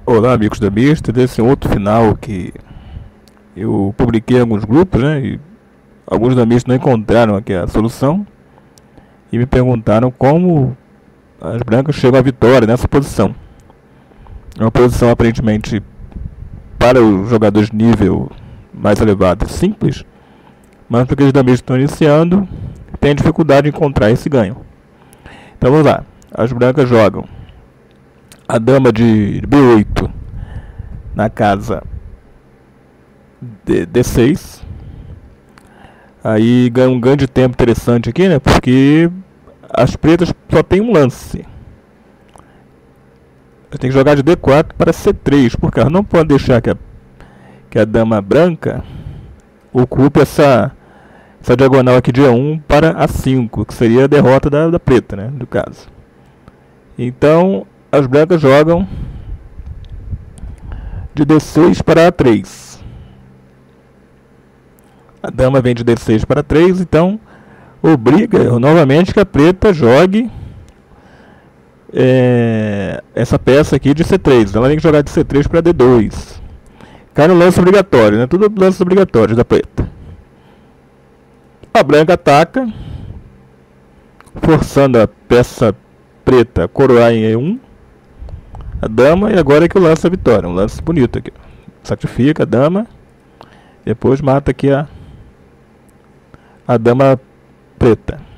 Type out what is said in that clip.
Olá, amigos da Mista, desse outro final que eu publiquei em alguns grupos, né? E alguns da Mista não encontraram aqui a solução e me perguntaram como as brancas chegam à vitória nessa posição. É uma posição aparentemente para os jogadores de nível mais elevado simples, mas porque os da Mista estão iniciando, tem dificuldade em encontrar esse ganho. Então vamos lá, as brancas jogam a dama de B8 na casa de D6. Aí ganha um ganho de tempo interessante aqui, né? Porque as pretas só tem um lance. Eu tenho que jogar de D4 para C3, porque elas não podem deixar que a dama branca ocupe essa diagonal aqui de E1 para A5, que seria a derrota da preta, né? Do caso. Então as brancas jogam de D6 para A3. A dama vem de D6 para 3, então obriga novamente que a preta jogue essa peça aqui de C3. Ela tem que jogar de C3 para D2. Cai no lance obrigatório, né? Tudo lances obrigatórios da preta. A branca ataca, forçando a peça preta a coroar em E1 a dama, e agora é que o lance a vitória. Um lance bonito aqui. Sacrifica a dama, depois mata aqui a dama preta.